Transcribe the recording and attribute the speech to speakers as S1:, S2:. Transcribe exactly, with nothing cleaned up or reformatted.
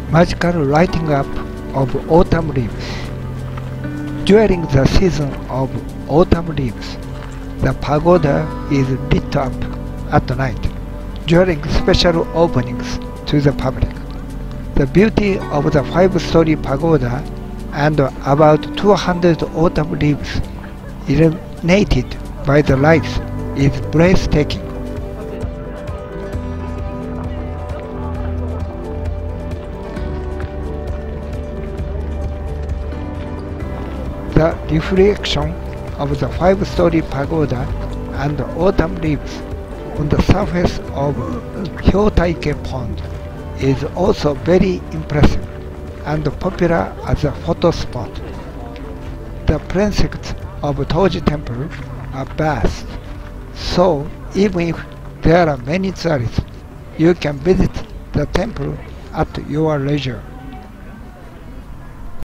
S1: magical lighting up of autumn leaves. During the season of autumn leaves, the pagoda is lit up at night during special openings to the public. The beauty of the five-story pagoda and about two hundred autumn leaves illuminated by the lights is breathtaking. The reflection of the five-story pagoda and the autumn leaves on the surface of Kyoto Pond is also very impressive and popular as a photo spot. The precincts of Toji Temple are vast, so even if there are many tourists, you can visit the temple at your leisure.